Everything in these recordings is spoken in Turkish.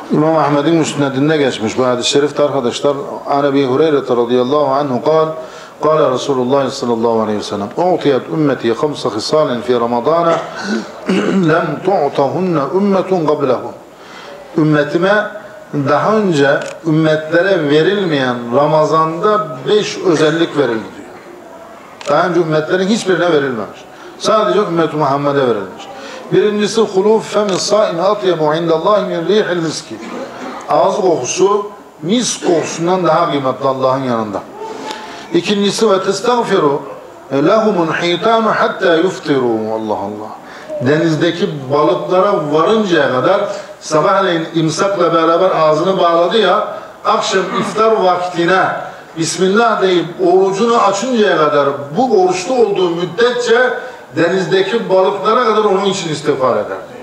İmam Ahmed'in müsnedinde geçmiş bu hadis-i şerifte arkadaşlar. An Ebi Hureyre radıyallahu anhu kal, kâle Resulullah sallallahu aleyhi ve sellem u'tiyet ümmeti khamsa khisâlen fi Ramazâna lem tu'tahunne ümmetun qablehu. Ümmetime daha önce ümmetlere verilmeyen Ramazan'da 5 özellik verildi diyor. Daha önce ümmetlerin hiçbirine verilmemiş. Sadece ümmet-i Muhammed'e verilmiş. Birincisi hulûf femi sâime atyebu indallahi min rihil miski. Ağız kokusu mis kokusundan daha kıymetli Allah'ın yanında. İkincisi ve testağfiru lehumun hitanu hatta yuftiru. Allah Allah. Denizdeki balıklara varıncaya kadar sabahleyin imsakla beraber ağzını bağladı ya, akşam iftar vaktine Bismillah deyip orucunu açıncaya kadar bu oruçlu olduğu müddetçe denizdeki balıklara kadar onun için istiğfar ederdi.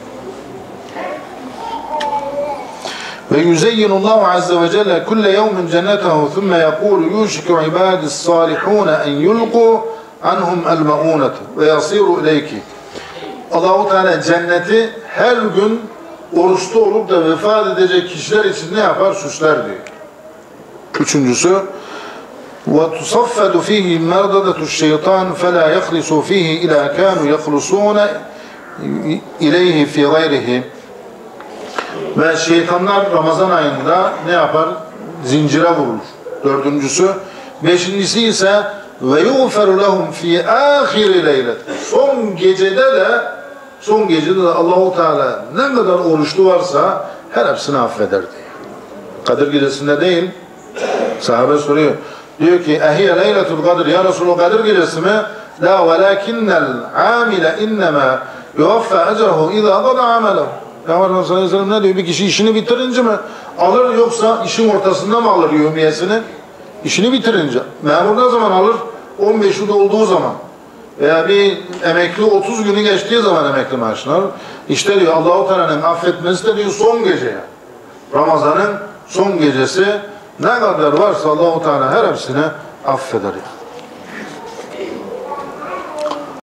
Ve yuzeyyinullahu azze ve celle kulle yevmin cennetehu thumme yekulu yuşiku ibadis salihune en yulqu anhum el ma'unet ve yasiru ileyki. Allah-u Teala cenneti her gün oruçlu olup da vefat edecek kişiler için ne yapar? Süsler diyor. Üçüncüsü وَتُصَفَّدُ ف۪يهِ مَرْضَدَةُ الشَّيْطَانِ فَلَا يَخْلِصُوا ف۪يهِ اِلَى كَانُوا يَخْلُصُونَ اِلَيْهِ فِي غَيْرِهِ. Ve şeytanlar Ramazan ayında ne yapar? Zincire vurulur. Dördüncüsü. Beşincisi ise وَيُغْفَرُ لَهُمْ ف۪ي آخِرِ لَيْلَةِ. Son gecede de Allah-u Teala ne kadar oruçlu varsa her hepsini affeder diyor. Kadir gecesinde değil. Sahabe soruyor. Diyor ki ehiye leyletul kadir ya Resulullah, Kadir gecesi mi? La velakinnel amile innema yuvaffa ecrehu izâ qada amelehu. Peygamber sallallahu aleyhi ve sellem ne diyor? Bir kişi işini bitirince mi alır, yoksa işin ortasında mı alır yevmiyesini? İşini bitirince. Memur ne zaman alır? 15'i dolduğu zaman. Veya bir emekli 30 günü geçtiği zaman emekli maaşını alır. İşte diyor Allah-u Teala'nın affetmesi de diyor son geceye. Ramazan'ın son gecesi ne kadar varsa Allah-u Teala her hepsini affeder.